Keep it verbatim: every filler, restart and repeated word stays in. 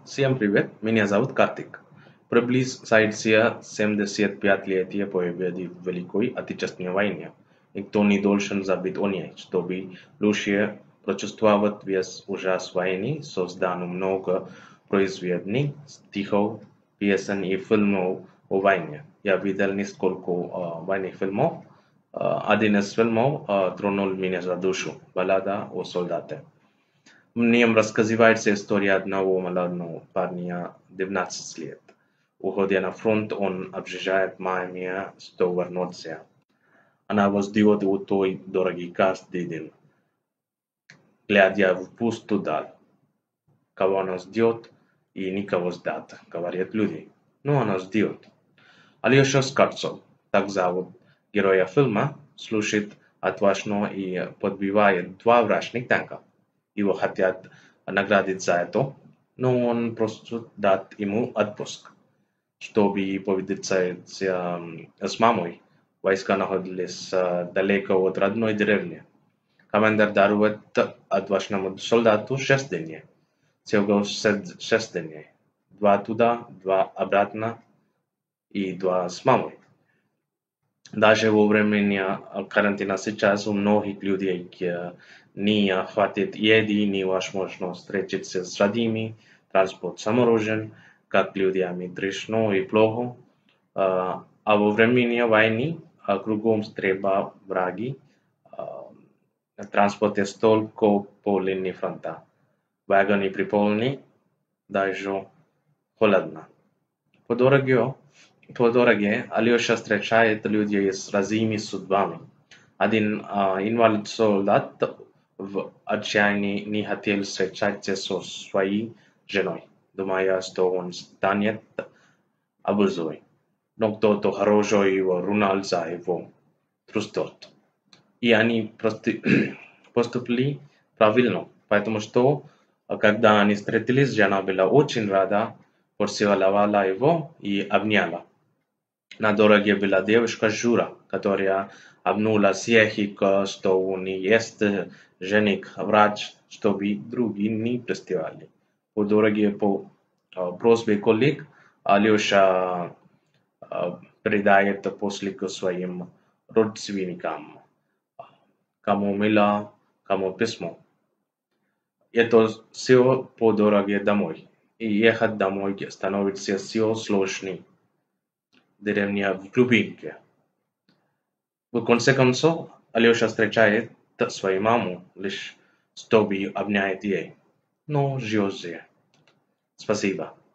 Всем привет, меня зовут Kartik. Приблизится семьдесят пятилетие победы в Великой Отечественной войне. Никто не должен забыть о ней, чтобы лучше прочувствовать весь ужас войны. Создано много произведений, стихов, песен и фильмов о войне. Я видел несколько uh, военных фильмов. Uh, один из фильмов uh, тронул меня за душу. Баллада о солдате. В нем рассказывается история одного молодого парня девятнадцати лет. Уходя на фронт, он объезжает маме, что вернется. Она воздает у той дорогий каждый день, глядя в пустую даль. Кого она ждет и никого ждать, говорят люди. Но она ждет. Алеша Скарцов, так зовут героя фильма, слушает отважно и подбивает два вражных танка. Его хотят наградить за это, но он просто дает ему отпуск. Чтобы повидаться с мамой, войска находились далеко от родной деревни. Командир дарует отважному солдату шесть дней. Всего шесть дней. Два туда, два обратно и два с мамой. Даже во время карантина сейчас у многих людей не хватит еды, не возможно встретиться с родными, транспорт заморожен, как людям страшно и плохо. А во время войны кругом треба враги, транспорт столько по линии фронта. Вагоны приполнены, даже холодно. По дороге По дороге Алеша встречает людей с разными судьбами. Один uh, инвалид-солдат в отчаянии не хотел встречаться со своей женой, думая, что он станет обузой. Но кто-то хороший его ругал за его трусцот. И они поступили правильно, потому что, когда они встретились, жена была очень рада, поцеловала его и обняла. На дороге была девушка Жура, которая обнула всех их, что у нее есть жених врач, чтобы другие не приставали. По дороге по просьбе коллег Алеша передает послик своим родственникам, кому мило, кому письмо. Это все по дороге домой. И ехать домой становится все сложнее. Деревня в глубинке. В конце концов, Алеша встречает свою маму, лишь чтобы обнять ей. Но живет. Спасибо.